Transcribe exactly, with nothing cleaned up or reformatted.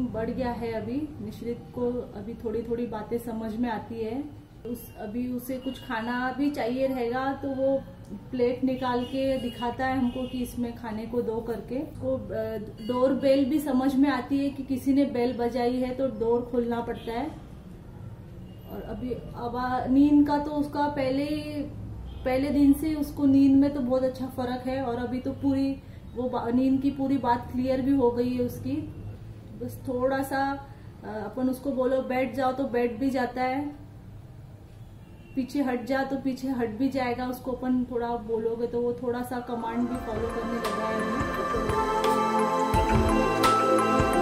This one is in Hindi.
बढ़ गया है। अभी निश्रित को अभी थोड़ी थोड़ी बातें समझ में आती है। उस अभी उसे कुछ खाना भी चाहिए रहेगा तो वो प्लेट निकाल के दिखाता है हमको कि इसमें खाने को दो करके। वो डोर बेल भी समझ में आती है कि किसी ने बेल बजाई है तो डोर खोलना पड़ता है। और अभी अब नींद का तो उसका पहले पहले दिन से उसको नींद में तो बहुत अच्छा फर्क है। और अभी तो पूरी वो नींद की पूरी बात क्लियर भी हो गई है उसकी। बस थोड़ा सा अपन उसको बोलो बैठ जाओ तो बैठ भी जाता है, पीछे हट जा तो पीछे हट भी जाएगा। उसको अपन थोड़ा बोलोगे तो वो थोड़ा सा कमांड भी फॉलो करने लगा है।